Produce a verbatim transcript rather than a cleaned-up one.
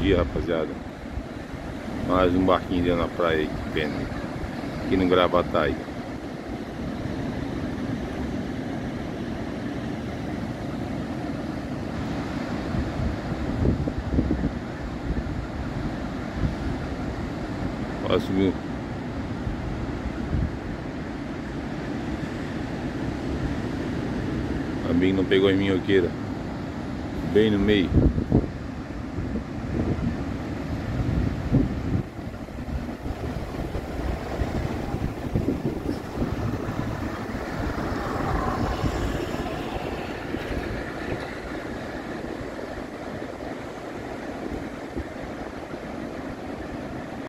dia, rapaziada. Mais um barquinho dentro na praia aí, que pena. Aqui no Gravataí. Olha, subiu. Também não pegou as minhoqueiras. Bem no meio.